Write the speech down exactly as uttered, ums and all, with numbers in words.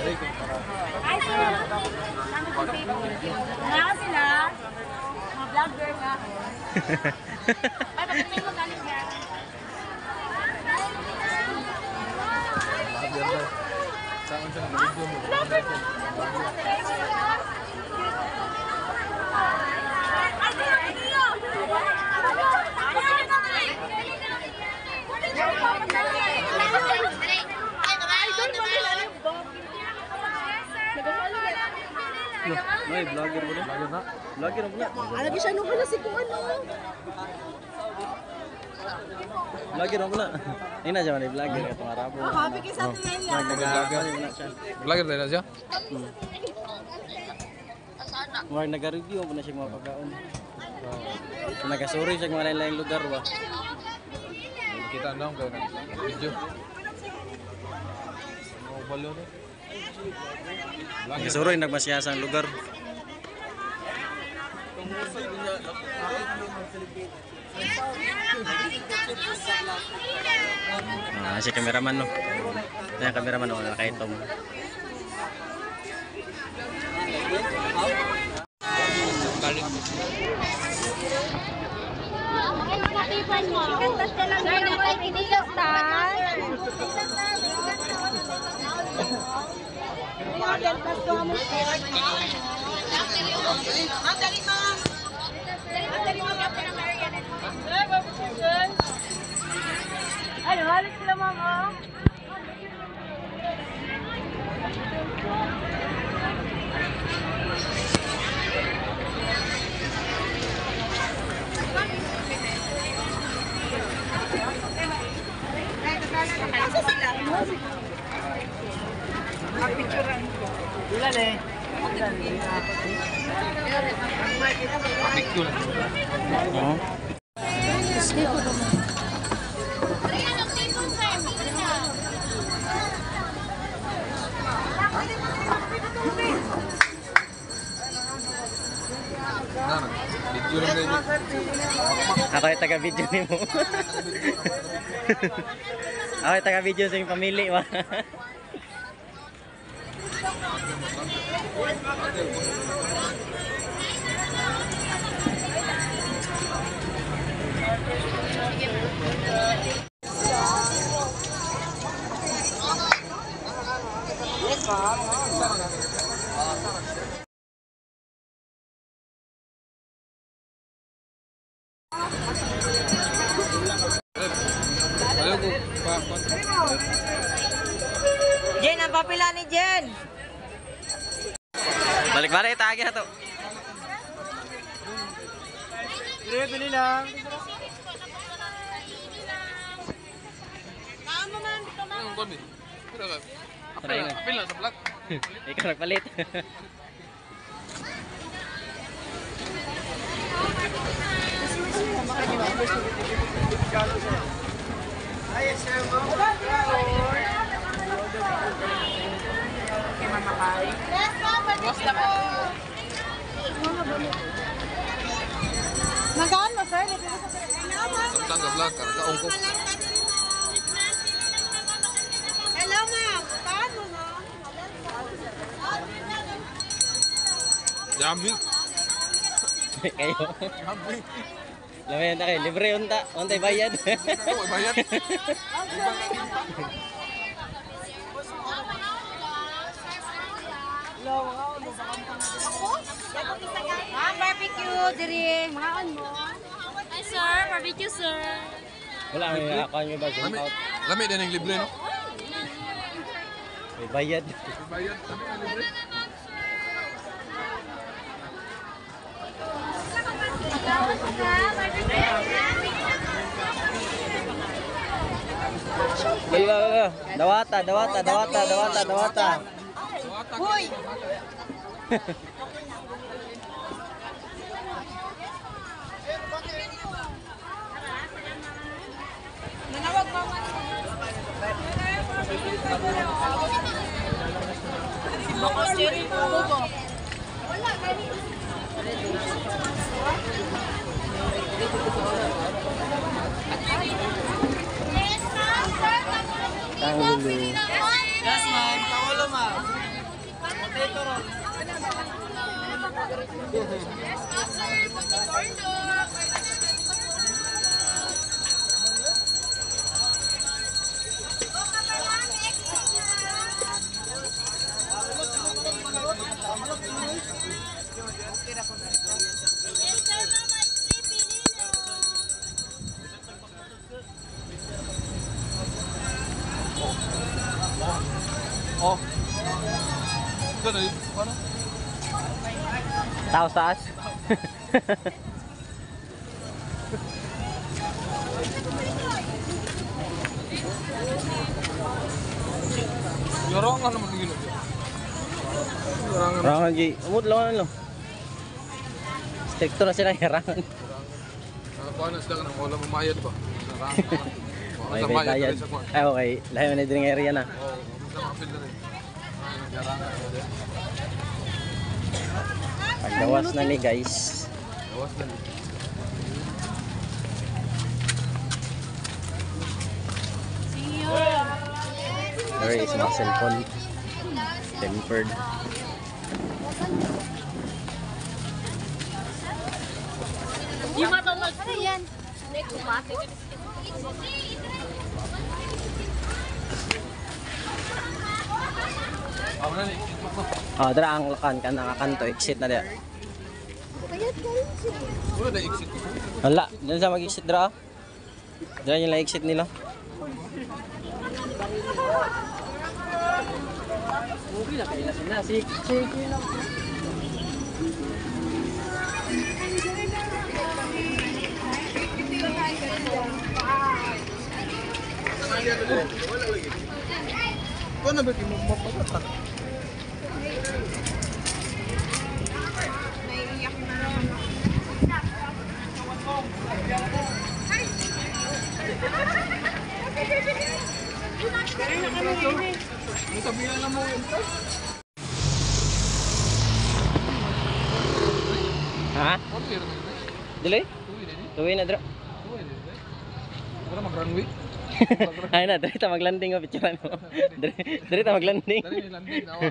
Hi, sir. Nga sila. Mga vlogger nga. Ay, pagkating mo galing niya. Saan siya nag-video mo? May vlogger mo na? Vlogger na? Vlogger mo na? Alagi siya nung wala si kung ano. Vlogger mo na? Hindi na siya man vlogger itong araw po. Happy kayo sa atin yan. Nag-vlogger na siya. Vlogger tayo na siya? Mga nag-review mo na siya mga pagkaon. Nag-sorry siya mga lain-laing lugar ba? Kita na akong gawin video. Mga balo na. Nag-sorry nagmasyasang lugar. Ah, si cameraman no. Ito yung cameraman no, nakaitom. Ano, halos sila mama. Asa sila? Picturean ko. Wala na eh. Picture. Oo. Video lang na Ako ay taga-video ni mo. Ako ay taga-video sa iyong pamili ba? Jen, ang papila ni Jen. Balik-balik itagi na to. Dire, pili lang. Kaamo man, dito man. Ang kami. Pila ka. Try na. Pila sa vlog. Ikaw nagpalit. Magkano, sir? Samtang ka vlog, karakaong ko. Hello, ma'am. Paano, no? Yummy. Kayo. Yummy. Lamayan na kayo. Libre unta. Untay bayad. Ako, may bayad. Ah, barbecue, diri. Mahaan mo. Hi, sir. Barbecue, sir. Wala may ako nyo ba? Zoom Lami. out. Lami din yung libre, no? May bayad. May bayad. Lami ang libre. Hey, ba, ba, ba. Dawata, dawata, dawata, dawata, dawata. Hoy! Nanawag mo man. Bakos diri ko ko. Wala gani. Tangulo. Yes, ma'am. Tangulo, ma'am. Oh. Ito na yun. Ano? Taos taas. Yorong ka naman tingin mo. Yorong ka. Rangan G. Umut lang lang. Stricto na sila yarangan. Paano sila ka nang wala mamayad ba? May bayad. Ay okay. Lahi man din ng area na. Oo, sa mga field na rin. Yarangan. Pagdawas na ni guys. Gawas na rin. See you. There is my cellphone. Tempered. Yung matawag. Ano yan? Automatic. Ako na rin. Oh, dara ang lakan ka nakakanto exit na dira. Wala na exit. Wala, dyan sa mag-exit dra. Dira yung exit nila. Okay na kayo na si Paano ba yung mapagata? May sabihan na mo yun. ha? Ano yun? Dili? Tuwi na yun. Tuwi na dra. Tuwi na yun. Wala mag-runway. Ay na, diri ta maglanding o picturean mo. Diri diri ta maglanding. Dari may landing. Awa.